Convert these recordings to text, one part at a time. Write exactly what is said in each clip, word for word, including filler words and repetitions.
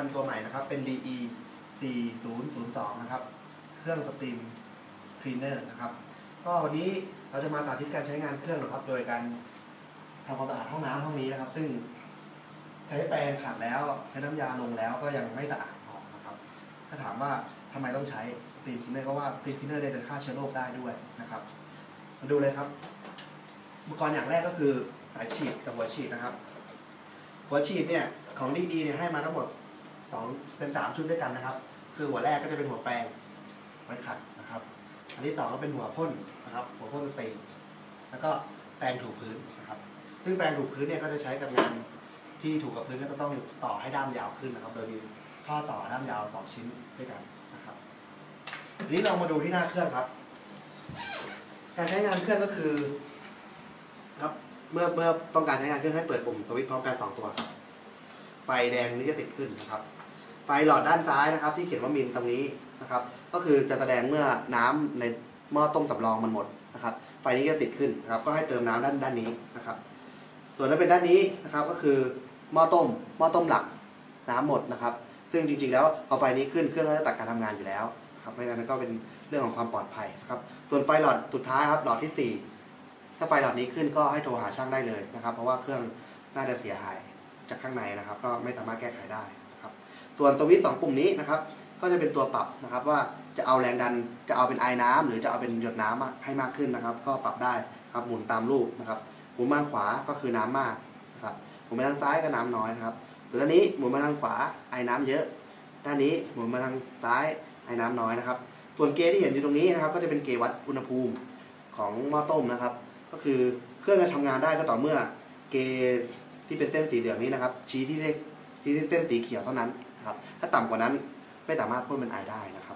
ภัณฑ์ตัวใหม่นะครับเป็น ดี อี สี่ศูนย์ศูนย์สอง นะครับเครื่องสตรีมคลีนเนอร์นะครับก็วันนี้เราจะมาสาธิตการใช้งานเครื่องนะครับโดยการทำความสะอาดห้องน้ำห้องนี้นะครับซึ่งใช้แปรงขัดแล้วใช้น้ำยาลงแล้วก็ยังไม่สะอาดพอนะครับถ้าถามว่าทำไมต้องใช้สตรีมคลีนเนอร์ก็ว่าสตรีมคลีนเนอร์เนี่ยจะฆ่าเชื้อโรคได้ด้วยนะครับมาดูเลยครับอุปกรณ์อย่างแรกก็คือสายฉีดกับหัวฉีดนะครับหัวฉีดเนี่ยของ ดี อี เนี่ยให้มาทั้งหมดสองเป็นสามชุดด้วยกันนะครับคือหัวแรกก็จะเป็นหัวแปรงไว้ขัดนะครับอันที่สองก็เป็นหัวพ่นนะครับหัวพ่นสตรีมแล้วก็แปรงถูพื้นนะครับซึ่งแปรงถูพื้นเนี่ยก็จะใช้กับงานที่ถูกับพื้นก็จะต้องต่อให้ด้ามยาวขึ้นนะครับโดยมีท่อต่อด้ามยาวต่อชิ้นด้วยกันนะครับทีนี้เรามาดูที่หน้าเครื่องครับการใช้งานเครื่องก็คือครับเมื่อเมื่อต้องการใช้งานเครื่องให้เปิดปุ่มสวิตช์พร้อมกันสองตัวไฟแดงนี้จะติดขึ้นนะครับไฟหลอดด้านซ้ายนะครับที่เขียนว่ามิลตรงนี้นะครับก็คือจะแสดงเมื่อน้ำในหม้อต้มสำรองมันหมดนะครับไฟนี้จะติดขึ้นนะครับก็ให้เติมน้ำด้านด้านนี้นะครับส่วนถ้าเป็นด้านนี้นะครับก็คือหม้อต้มหม้อต้มหลักน้ำหมดนะครับซึ่งจริงๆแล้วพอไฟนี้ขึ้นเครื่องก็จะตัดการทำงานอยู่แล้วครับไม่งั้นก็เป็นเรื่องของความปลอดภัยครับส่วนไฟหลอดสุดท้ายครับหลอดที่สี่ถ้าไฟหลอดนี้ขึ้นก็ให้โทรหาช่างได้เลยนะครับเพราะว่าเครื่องน่าจะเสียหายจากข้างในนะครับก็ไม่สามารถแก้ไขได้นะครับส่วนสวิตช์สองปุ่มนี้นะครับก็จะเป็นตัวปรับนะครับว่าจะเอาแรงดันจะเอาเป็นไอน้ำหรือจะเอาเป็นหยดน้ำให้มากขึ้นนะครับก็ปรับได้ครับหมุนตามรูปนะครับหมุนมาทางขวาก็คือน้ำมากนะครับหมุนมาทางซ้ายก็น้ำน้อยนะครับส่วนด้านนี้หมุนมาทางขวาไอน้ำเยอะด้านนี้หมุนมาทางซ้ายไอน้ำน้อยนะครับส่วนเกจที่เห็นอยู่ตรงนี้นะครับก็จะเป็นเกจวัดอุณหภูมิของหม้อต้มนะครับก็คือเครื่องจะทำงานได้ก็ต่อเมื่อเกจที่เป็นเส้นสีเหลืองนี้นะครับชี้ที่เลขที่เส้นสีเขียวเท่านั้นนะครับถ้าต่ำกว่านั้นไม่สามารถพ่นเป็นไอได้นะครับ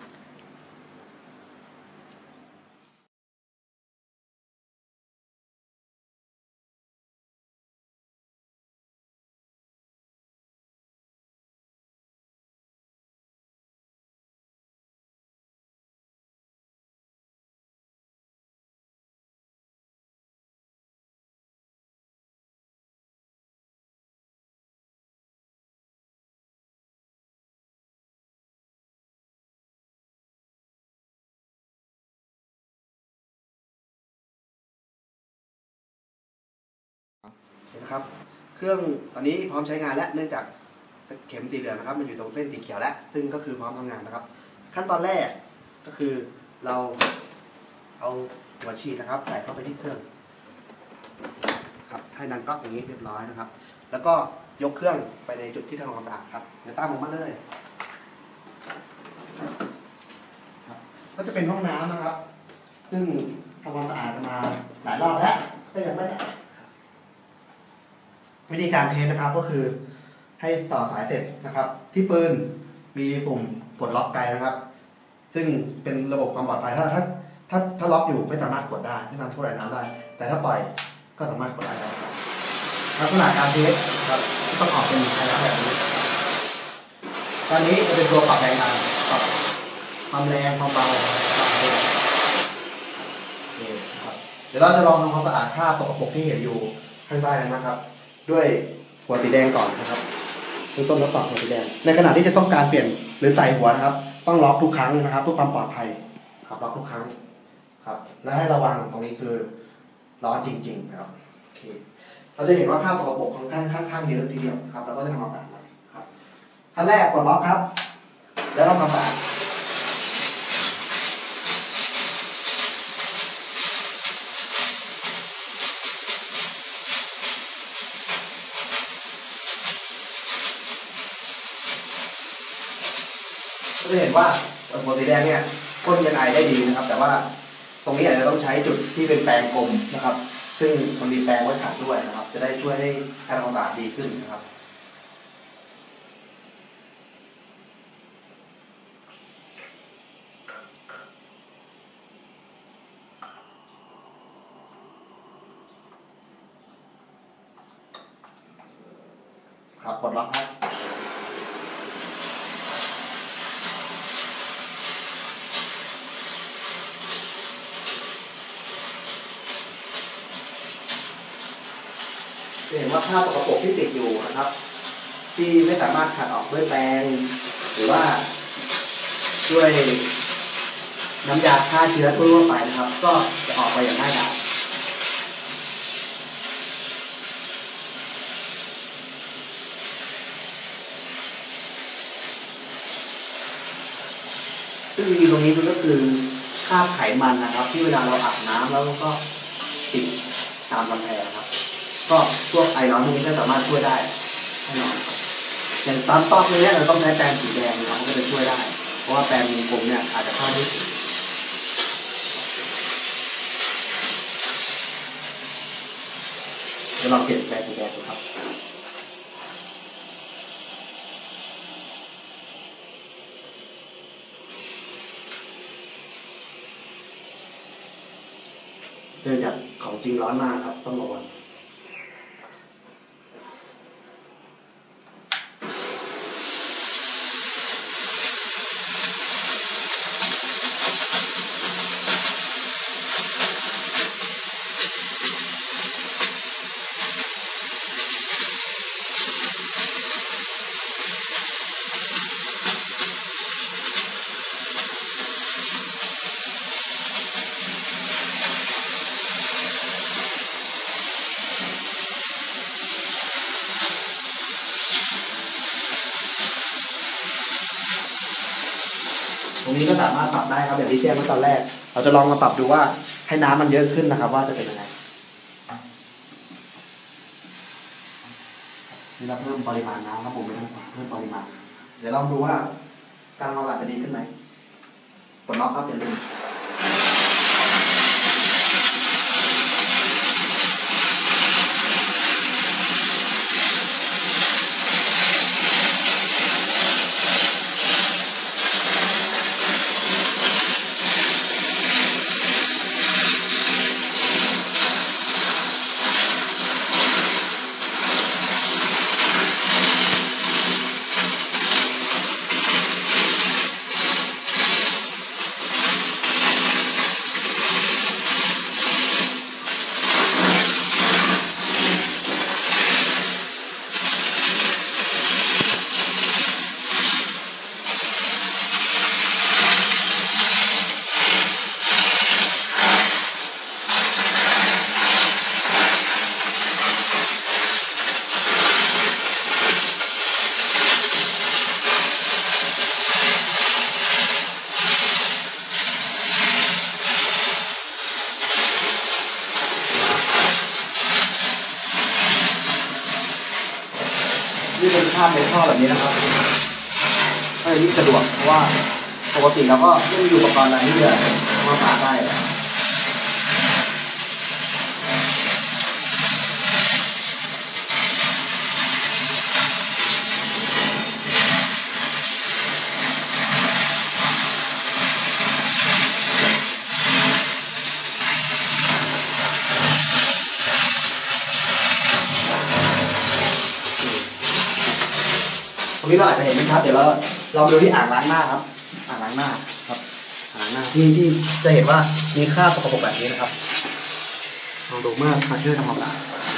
นะครับเครื่องตอนนี้พร้อมใช้งานแล้วเนื่องจากเข็มสีเหลืองนะครับมันอยู่ตรงเส้นสีเขียวแล้วซึ่งก็คือพร้อมทำงานนะครับขั้นตอนแรกก็คือเราเอาหัวฉีดนะครับใส่เข้าไปที่เครื่องครับให้ดังก๊อกอย่างนี้เรียบร้อยนะครับแล้วก็ยกเครื่องไปในจุดที่ทำความสะอาดครับเดี๋ยวตามผมมาเลยก็จะเป็นห้องน้ำนะครับซึ่งทำความสะอาดมาหลายรอบแล้วก็ยังไม่ได้วิธีการเทสนะครับก็คือให้ต่อสายเสร็จนะครับที่ปืนมีปุ่มกดล็อกไกนะครับซึ่งเป็นระบบความปลอดภัยถ้าถ้าถ้าถ้าล็อกอยู่ไม่สามารถกดได้ไม่สามารถพูดอะไรน้ำได้แต่ถ้าปล่อยก็สามารถกดได้ลักษณะการเทสครับต้องออกเป็นไฟน้ำแบบนี้ตอนนี้จะเป็นตัวปรับแรงดันปรับความแรงความเบาเดี๋ยวเราจะลองทำความสะอาดคราบสกปรกที่เห็นอยู่ข้างใต้นะครับด้วยหัวสีแดงก่อนนะครับคือต้นทดสอบหัวสีแดงในขณะที่จะต้องการเปลี่ยนหรือใส่หัวนะครับต้องล็อกทุกครั้งนะครับเพื่อความปลอดภัยครับล็อกทุกครั้งครับและให้ระวังตรงนี้คือร้อนจริงๆนะครับโอเคเราจะเห็นว่าคราบสกปรกค่อนข้างข้างเยอะทีเดียวครับเราก็จะทำความสะอาดครับขั้นแรกกดล็อกครับแล้วทำความสะอาดจะเห็นว่าหัวสีแดงเนี่ยพ่นเป็นไอได้ดีนะครับแต่ว่าตรงนี้อาจจะต้องใช้จุดที่เป็นแปรงกลมนะครับซึ่งมันมีแปรงไว้ขัดด้วยนะครับจะได้ช่วยให้การทำความสะอาดดีขึ้นนะครับครับกดล็อกครับเห็นว่าคราบสกปรกที่ติดอยู่นะครับที่ไม่สามารถขัดออกด้วยแปรงหรือว่าด้วยน้ำยาฆ่าเชื้อทั่วไปนะครับก็จะออกไปอย่างง่ายดายซึ่งจริงๆตรงนี้มันก็คือคราบไขมันนะครับที่เวลาเราอาบน้ำแล้วก็ติดตามกำแพงครับก็พวกไอร้อนพวกนี้ก็สามารถช่วยได้แน่นอนครับอย่างตามตอกนี้เราต้องใช้แปรงสีแดงนะครับก็จะช่วยได้เพราะว่าแปรงวงกลมเนี่ยอาจจะเข้าไม่ถึงเดี๋ยวลองเปลี่ยนแปรงสีแดงดูครับเนื่องจากของจริงร้อนมากครับต้องระวังตรงนี้ก็สามารถปรับได้ครับอย่างที่แจ้งเมื่อตอนแรกเราจะลองมาปรับดูว่าให้น้ำมันเยอะขึ้นนะครับว่าจะเป็นยังไงนี่เราเพิ่มปริมาณน้ำครับผมไม่ต้องเพิ่มปริมาณเดี๋ยวลองดูว่าการวางหลักจะดีขึ้นไหมกดล็อกครับอย่าลืมนี่เป็นภาพในท่อแบบนี้นะครับก็ยิ่งสะดวกเพราะว่าปกติเราก็ไม่มีอุปกรณ์อะไรที่จะมาปาดได้ตรงนี้เราอาจจะเห็นไม่ชัดเดี๋ยวเราเรามาดูที่อ่างล้างหน้าครับอ่างล้างหน้าครับอ่างล้างหน้าที่ที่จะเห็นว่ามีคราบสกปรกแบบนี้นะครับลองดูเมื่อขัดเชือกทำความสะอาด